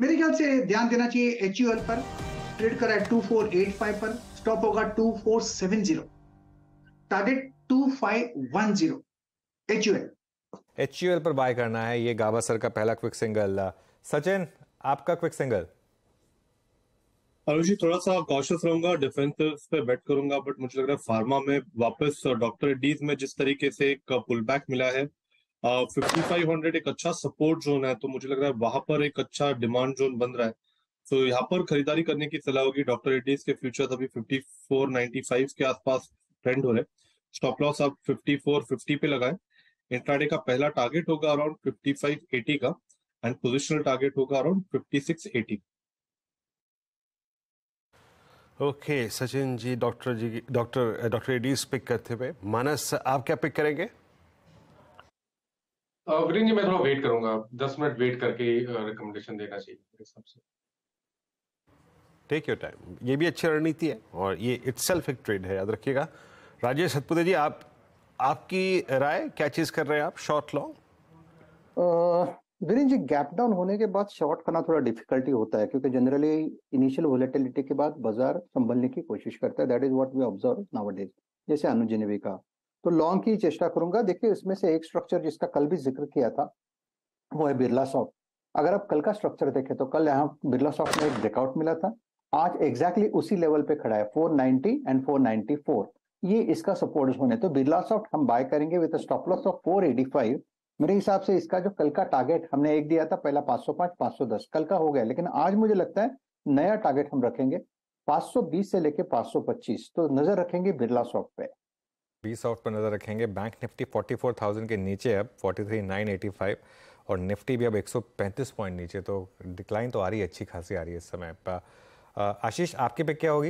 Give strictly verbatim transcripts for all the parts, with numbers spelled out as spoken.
मेरे ख्याल से ध्यान देना चाहिए एच यू एल पर। ट्रेड करा है टू फोर एट फाइव पर, स्टॉप होगा two four seven zero, target two five one zero. H U L H U L पर बाय करना है। ये गावस्कर का पहला क्विक सिंगल। सचिन, आपका क्विक सिंगल? अनुज जी, थोड़ा सा कॉशियस रहूंगा, डिफेंसिव पे बेट करूंगा, बट मुझे लग रहा है फार्मा में वापस डॉक्टर रेड्डीज में जिस तरीके से एक पुल बैक मिला है, फिफ्टी फाइव हंड्रेड एक अच्छा सपोर्ट जोन है, तो मुझे लग रहा है वहां पर एक अच्छा डिमांड जोन बन रहा है। तो यहाँ पर खरीदारी करने की सलाह होगी। डॉक्टर रेड्डीज के फ्यूचर अभी फिफ्टी फोर नाइन्टी फाइव के आसपास ट्रेंड हो रहे हैं। स्टॉप लॉस आप फिफ्टी फोर फिफ्टी पे लगाएं। इंट्राडे का पहला टारगेट होगा अराउंड फिफ्टी फाइव एटी का, एंड पोजिशनल टारगेट होगा around fifty six eighty. Okay okay, Sachin ji doctor ji doctor doctor Reddy's pick करते हुए, मानस आप क्या पिक करेंगे? वीरेंद्र जी, मैं थोड़ा वेट करूंगा, दस मिनट वेट करके रिकमेंडेशन देना चाहिए मेरे हिसाब से। टेक योर टाइम, ये भी अच्छी रणनीति है और ये इटसेल्फ एक ट्रेड है, याद रखिएगा। राजेश सतपुते जी, आप आपकी राय, क्या चीज कर रहे हैं आप, short long? Virendra ji, gap down होने के बाद शॉर्ट करना थोड़ा डिफिकल्टी होता है, क्योंकि जनरली इनिशियल वोलेटिलिटी के बाद बाजार संभलने की कोशिश करता है। That is what we observe nowadays, जैसे अनुज जी ने भी कहा। तो लॉन्ग की चेष्टा करूंगा। देखिए, इसमें से एक स्ट्रक्चर जिसका कल भी जिक्र किया था वो है बिरला सॉफ्ट। अगर आप कल का स्ट्रक्चर देखें तो कल यहाँ बिरला सॉफ्ट में एक ब्रेकआउट मिला था, आज एग्जैक्टली उसी लेवल पे खड़ा है, four ninety and four ninety four, ये इसका सपोर्ट जोन है। तो बिरला सॉफ्ट हम बाय करेंगे with stop loss of four eighty five. मेरे हिसाब से इसका जो कल का टारगेट हमने एक दिया था, पहला पाँच सौ पाँच पाँच सौ दस कल का हो गया, लेकिन आज मुझे लगता है नया टारगेट हम रखेंगे पाँच सौ बीस से लेके पाँच सौ पच्चीस। तो नजर रखेंगे बिरला सॉफ्ट पे, बी सॉफ्ट पर नजर रखेंगे। Bank Nifty forty four thousand के नीचे, अब forty three nine eighty five, और निफ्टी भी अब एक सौ पैंतीस पॉइंट नीचे। तो डिक्लाइन तो आ रही है, अच्छी खासी आ रही है इस समय। आशीष, आपकी पे क्या होगी?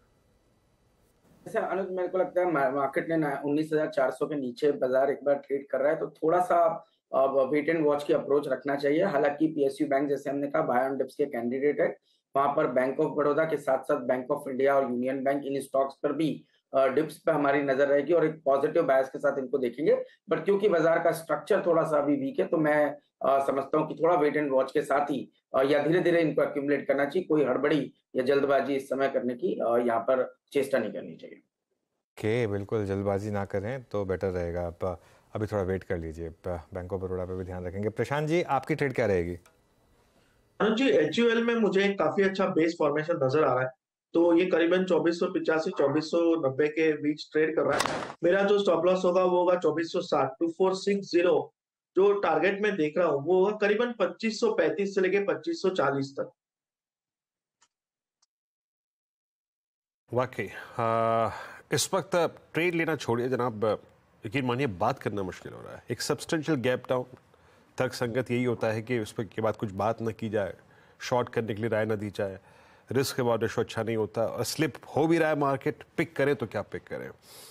जैसे अनुज, मेरे को लगता है मार्केट ने उन्नीस हजार चार सौ के नीचे बाजार एक बार ट्रेड कर रहा है, तो थोड़ा सा वेट एंड वॉच की अप्रोच रखना चाहिए। हालांकि पीएसयू बैंक, जैसे हमने कहा, बाय ऑन डिप्स के कैंडिडेट है। वहां पर बैंक ऑफ बड़ौदा के साथ साथ बैंक ऑफ इंडिया और यूनियन बैंक, इन स्टॉक्स पर भी डिप्स पे हमारी नजर रहेगी और एक पॉजिटिव बायस के साथ इनको देखेंगे। बट क्योंकि बाजार का स्ट्रक्चर थोड़ा सा अभी वीक है, तो मैं आ, समझता हूँ कि थोड़ा वेट एंड वॉच के साथ ही आ, या धीरे धीरे इनको एक्यूमुलेट करना चाहिए। कोई हड़बड़ी या जल्दबाजी इस समय करने की यहाँ पर चेष्टा नहीं करनी चाहिए। ओके, बिल्कुल जल्दबाजी ना करें तो बेटर रहेगा। आप अभी थोड़ा वेट कर लीजिए। बैंक ऑफ बड़ौदा पे भी ध्यान रखेंगे। प्रशांत जी, आपकी ट्रेड क्या रहेगी? Anuj ji, H U L में मुझे काफी अच्छा बेस फॉर्मेशन नजर आ रहा है, तो ये करीबन चौबीस सौ पिचासी चौबीस सौ नब्बे के बीच ट्रेड कर रहा है। मेरा जो स्टॉप लॉस होगा वो होगा चौबीस सौ साठ, टू फोर सिक्स जीरो। जो टारगेट में देख रहा हूँ वो होगा करीबन पच्चीस सौ पैंतीस से लेके पच्चीस सौ चालीस तक। वाकई इस वक्त ट्रेड लेना छोड़िए जनाब, यकीन मानिए बात करना मुश्किल हो रहा है। एक सब्सटेंशियल गैप डाउन, तर्क संगत यही होता है कि उस पर के बाद कुछ बात न की जाए, शॉर्ट करने के लिए राय न दी जाए, रिस्क के बाद रेशो अच्छा नहीं होता, और स्लिप हो भी रहा है मार्केट, पिक करें तो क्या पिक करें।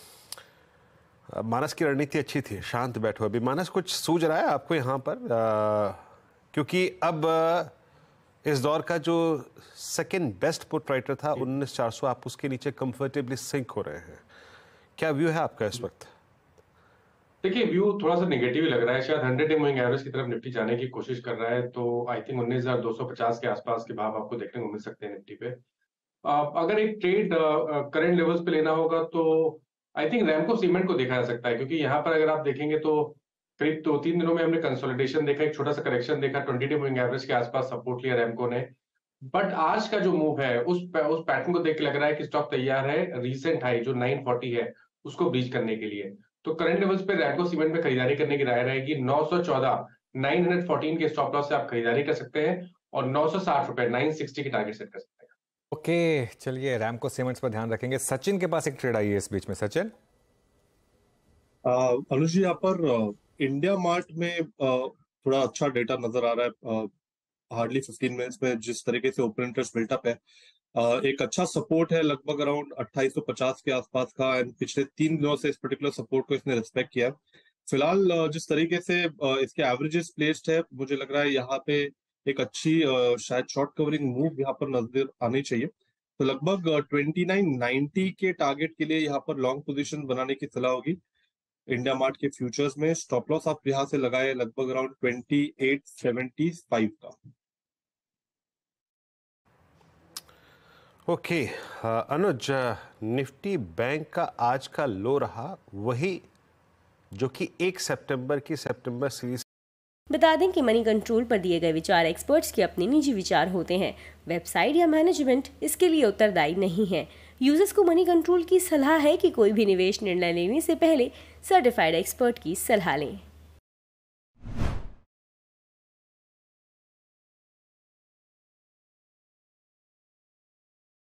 मानस की रणनीति अच्छी थी, शांत बैठो। अभी मानस, कुछ सूझ रहा है आपको यहाँ पर? आ, क्योंकि अब इस दौर का जो सेकंड बेस्ट पुट राइटर था उन्नीस चार सौ, आप उसके नीचे कंफर्टेबली सिंक हो रहे हैं। क्या व्यू है आपका इस वक्त? देखिए, व्यू थोड़ा सा नेगेटिव लग रहा है। शायद हंड्रेड डे मूविंग एवरेज की तरफ निफ्टी जाने की कोशिश कर रहा है, तो आई थिंक उन्नीस हजार दो सौ पचास के आसपास के भाव आपको देखने को मिल सकते हैं निफ्टी पे। अगर एक ट्रेड करंट लेवल्स पे लेना होगा तो आई थिंक रैमको सीमेंट को देखा जा सकता है, क्योंकि यहाँ पर अगर आप देखेंगे तो करीब दो तीन दिनों में हमने कंसोलिडेशन देखा, एक छोटा सा करेक्शन देखा, ट्वेंटी डे मूविंग एवरेज के आसपास सपोर्ट लिया रैमको ने। बट आज का जो मूव है उस उस पैटर्न को देख के लग रहा है कि स्टॉक तैयार है रीसेंट हाई जो नाइन फोर्टी है उसको ब्रीच करने के लिए। तो करंट लेवल्स पे रैमको सीमेंट में खरीदारी करने की राय रहेगी। नौ सौ चौदह, नाइन फोर्टीन के स्टॉप लॉस से आप खरीदारी कर सकते हैं, और नौ सौ साठ रुपए, नाइन सिक्सटी की टारगेट सेट कर सकते हैं। ओके, चलिए रैमको सीमेंट्स पर ध्यान रखेंगे। सचिन के पास एक ट्रेड आई है इस बीच में। सचिन, अनुज जी, यहाँ पर इंडिया मार्ट में uh, थोड़ा अच्छा डेटा नजर आ रहा है। हार्डली फिफ्टीन मिनट्स में जिस तरीके से ओपन इंटरेस्ट बिल्टअप है, uh, एक अच्छा सपोर्ट है लगभग अराउंड अट्ठाईस सौ पचास के आसपास का, एंड पिछले तीन दिनों से इस पर्टिकुलर सपोर्ट को इसने रिस्पेक्ट किया। फिलहाल uh, जिस तरीके से uh, इसके एवरेजेस प्लेस्ड है, मुझे लग रहा है यहाँ पे एक अच्छी uh, शायद शॉर्ट कवरिंग मूव यहाँ पर नजर आनी चाहिए। तो लगभग ट्वेंटी नाइन नाइनटी के टारगेट के लिए यहाँ पर लॉन्ग पोजीशन बनाने की सलाह होगी इंडिया मार्ट के फ्यूचर्स में। स्टॉप लॉस आप यहाँ से लगाए लगभग around twenty eight seventy five का। ओके अनुज, निफ्टी बैंक का आज का लो रहा वही जो कि एक सितंबर की सितंबर सीरीज। बता दें कि मनी कंट्रोल पर दिए गए विचार एक्सपर्ट्स के अपने निजी विचार होते हैं। वेबसाइट या मैनेजमेंट इसके लिए उत्तरदायी नहीं है। यूजर्स को मनी कंट्रोल की सलाह है कि कोई भी निवेश निर्णय लेने से पहले सर्टिफाइड एक्सपर्ट की सलाह लें।